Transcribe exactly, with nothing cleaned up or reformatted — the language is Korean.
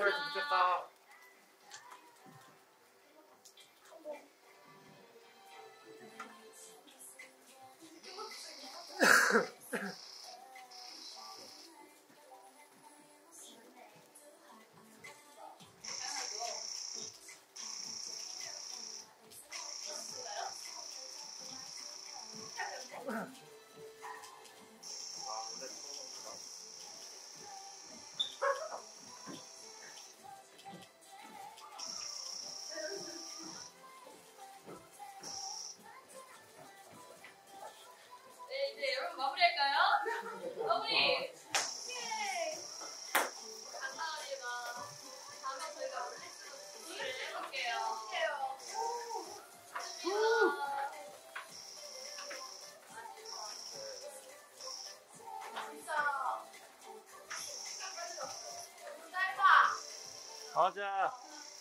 그래 미쳤다. 네, 이제 여러분 마무리할까요? 마무리! 감사합니다. 다음에 저희가 오늘 해볼게요. 해요. 가자.